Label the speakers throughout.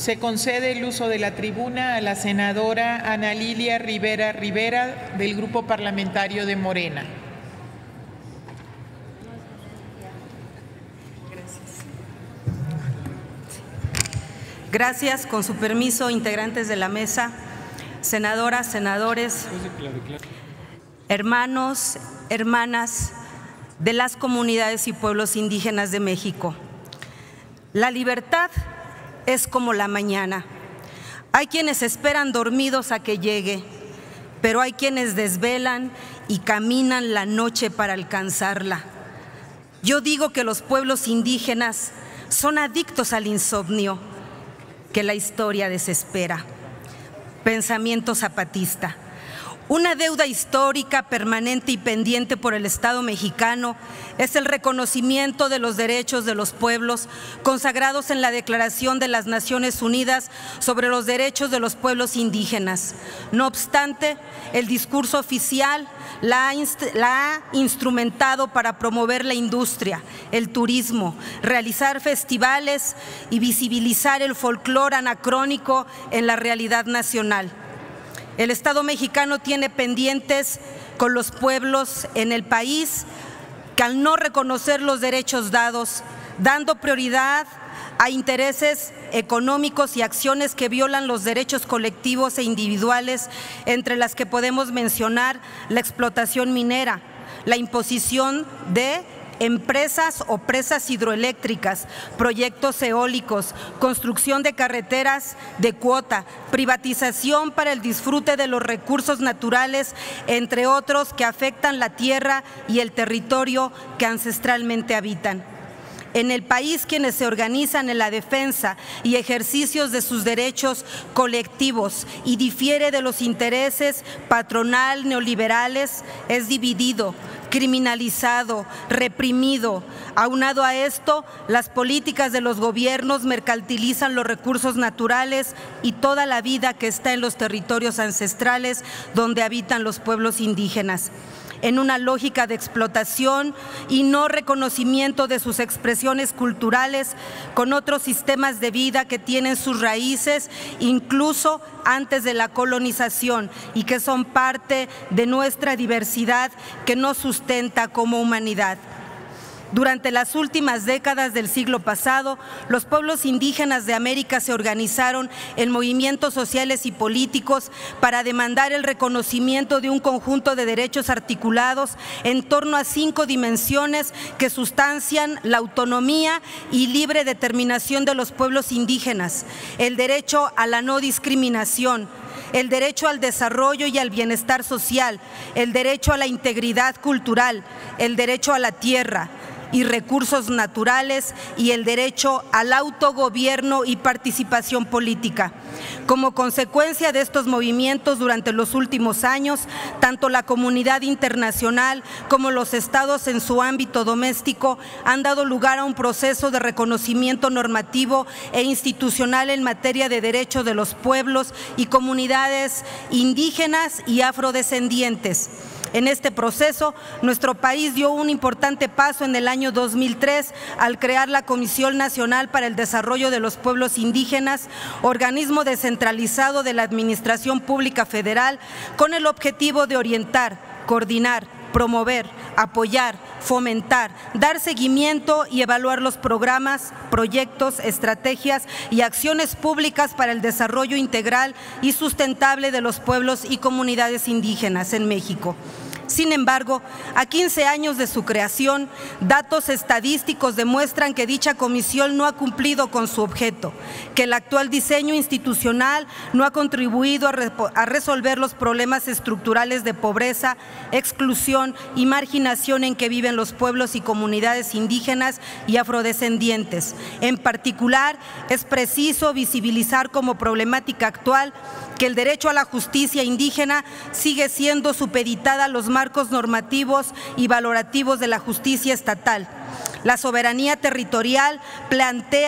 Speaker 1: Se concede el uso de la tribuna a la senadora Ana Lilia Rivera Rivera, del Grupo Parlamentario de Morena.
Speaker 2: Gracias. Con su permiso, integrantes de la mesa, senadoras, senadores, hermanos, hermanas de las comunidades y pueblos indígenas de México. La libertad es como la mañana. Hay quienes esperan dormidos a que llegue, pero hay quienes desvelan y caminan la noche para alcanzarla. Yo digo que los pueblos indígenas son adictos al insomnio, que la historia desespera. Pensamiento zapatista. Una deuda histórica, permanente y pendiente por el Estado mexicano es el reconocimiento de los derechos de los pueblos consagrados en la Declaración de las Naciones Unidas sobre los derechos de los pueblos indígenas. No obstante, el discurso oficial la ha instrumentado para promover la industria, el turismo, realizar festivales y visibilizar el folclore anacrónico en la realidad nacional. El Estado mexicano tiene pendientes con los pueblos en el país que, al no reconocer los derechos dados, dando prioridad a intereses económicos y acciones que violan los derechos colectivos e individuales, entre las que podemos mencionar la explotación minera, la imposición de empresas o presas hidroeléctricas, proyectos eólicos, construcción de carreteras de cuota, privatización para el disfrute de los recursos naturales, entre otros que afectan la tierra y el territorio que ancestralmente habitan. En el país, quienes se organizan en la defensa y ejercicios de sus derechos colectivos y difiere de los intereses patronal neoliberales, es dividido, criminalizado, reprimido. Aunado a esto, las políticas de los gobiernos mercantilizan los recursos naturales y toda la vida que está en los territorios ancestrales donde habitan los pueblos indígenas, en una lógica de explotación y no reconocimiento de sus expresiones culturales con otros sistemas de vida que tienen sus raíces incluso antes de la colonización y que son parte de nuestra diversidad que nos sustenta como humanidad. Durante las últimas décadas del siglo pasado, los pueblos indígenas de América se organizaron en movimientos sociales y políticos para demandar el reconocimiento de un conjunto de derechos articulados en torno a 5 dimensiones que sustancian la autonomía y libre determinación de los pueblos indígenas: el derecho a la no discriminación, el derecho al desarrollo y al bienestar social, el derecho a la integridad cultural, el derecho a la tierra y recursos naturales y el derecho al autogobierno y participación política. Como consecuencia de estos movimientos durante los últimos años, tanto la comunidad internacional como los estados en su ámbito doméstico han dado lugar a un proceso de reconocimiento normativo e institucional en materia de derechos de los pueblos y comunidades indígenas y afrodescendientes. En este proceso, nuestro país dio un importante paso en el año 2003 al crear la Comisión Nacional para el Desarrollo de los Pueblos Indígenas, organismo descentralizado de la Administración Pública Federal, con el objetivo de orientar, coordinar, promover, apoyar, fomentar, dar seguimiento y evaluar los programas, proyectos, estrategias y acciones públicas para el desarrollo integral y sustentable de los pueblos y comunidades indígenas en México. Sin embargo, a 15 años de su creación, datos estadísticos demuestran que dicha comisión no ha cumplido con su objeto, que el actual diseño institucional no ha contribuido a resolver los problemas estructurales de pobreza, exclusión y marginación en que viven los pueblos y comunidades indígenas y afrodescendientes. En particular, es preciso visibilizar como problemática actual que el derecho a la justicia indígena sigue siendo supeditada a los marcos normativos y valorativos de la justicia estatal. La soberanía territorial plantea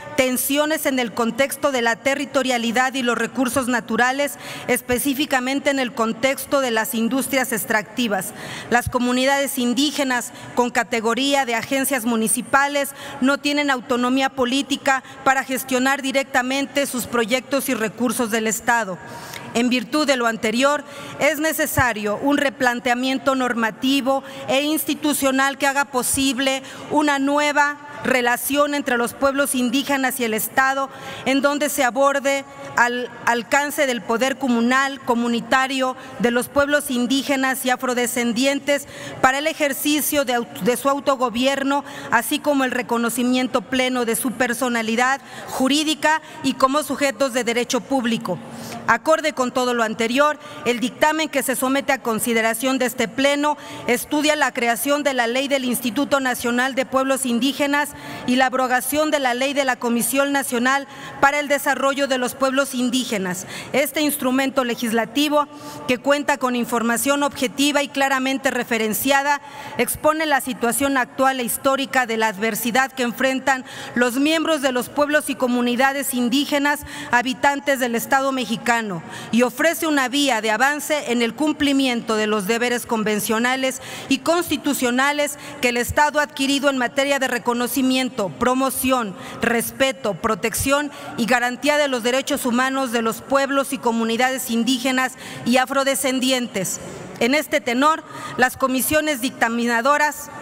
Speaker 2: tensiones en el contexto de la territorialidad y los recursos naturales, específicamente en el contexto de las industrias extractivas. Las comunidades indígenas con categoría de agencias municipales no tienen autonomía política para gestionar directamente sus proyectos y recursos del Estado. En virtud de lo anterior, es necesario un replanteamiento normativo e institucional que haga posible una nueva relación entre los pueblos indígenas y el Estado, en donde se aborde al alcance del poder comunal, comunitario de los pueblos indígenas y afrodescendientes para el ejercicio de su autogobierno, así como el reconocimiento pleno de su personalidad jurídica y como sujetos de derecho público. Acorde con todo lo anterior, el dictamen que se somete a consideración de este Pleno estudia la creación de la Ley del Instituto Nacional de Pueblos Indígenas y la abrogación de la Ley de la Comisión Nacional para el Desarrollo de los Pueblos Indígenas. Este instrumento legislativo, que cuenta con información objetiva y claramente referenciada, expone la situación actual e histórica de la adversidad que enfrentan los miembros de los pueblos y comunidades indígenas habitantes del Estado mexicano y ofrece una vía de avance en el cumplimiento de los deberes convencionales y constitucionales que el Estado ha adquirido en materia de reconocimiento, promoción, respeto, protección y garantía de los derechos humanos de los pueblos y comunidades indígenas y afrodescendientes. En este tenor, las comisiones dictaminadoras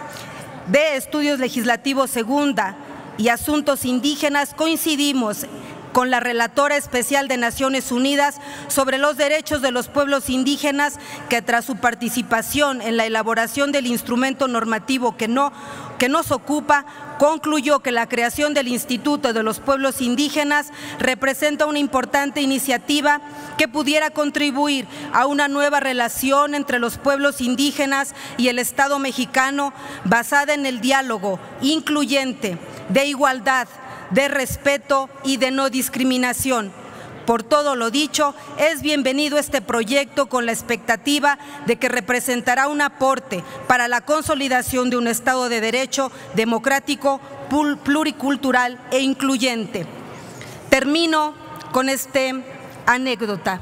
Speaker 2: de Estudios Legislativos Segunda y Asuntos Indígenas coincidimos con la Relatora Especial de Naciones Unidas sobre los derechos de los pueblos indígenas, que tras su participación en la elaboración del instrumento normativo que nos ocupa, concluyó que la creación del Instituto de los Pueblos Indígenas representa una importante iniciativa que pudiera contribuir a una nueva relación entre los pueblos indígenas y el Estado mexicano, basada en el diálogo incluyente, de igualdad, de respeto y de no discriminación. Por todo lo dicho, es bienvenido este proyecto con la expectativa de que representará un aporte para la consolidación de un Estado de Derecho democrático, pluricultural e incluyente. Termino con esta anécdota.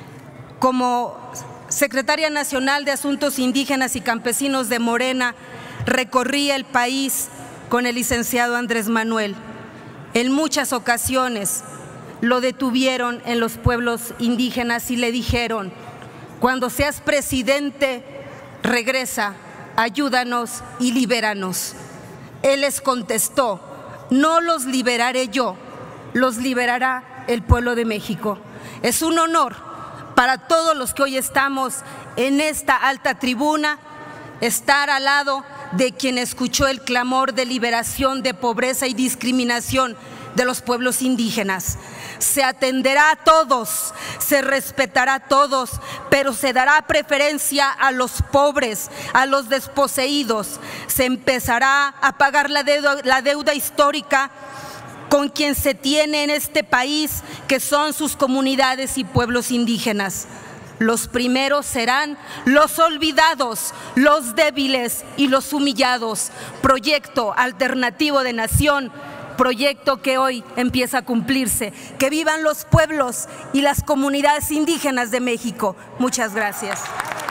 Speaker 2: Como secretaria nacional de Asuntos Indígenas y Campesinos de Morena, recorrí el país con el licenciado Andrés Manuel. En muchas ocasiones lo detuvieron en los pueblos indígenas y le dijeron: cuando seas presidente, regresa, ayúdanos y libéranos. Él les contestó: no los liberaré yo, los liberará el pueblo de México. Es un honor para todos los que hoy estamos en esta alta tribuna estar al lado de quien escuchó el clamor de liberación de pobreza y discriminación de los pueblos indígenas. Se atenderá a todos, se respetará a todos, pero se dará preferencia a los pobres, a los desposeídos. Se empezará a pagar la deuda histórica con quien se tiene en este país, que son sus comunidades y pueblos indígenas. Los primeros serán los olvidados, los débiles y los humillados. Proyecto alternativo de nación, proyecto que hoy empieza a cumplirse. Que vivan los pueblos y las comunidades indígenas de México. Muchas gracias.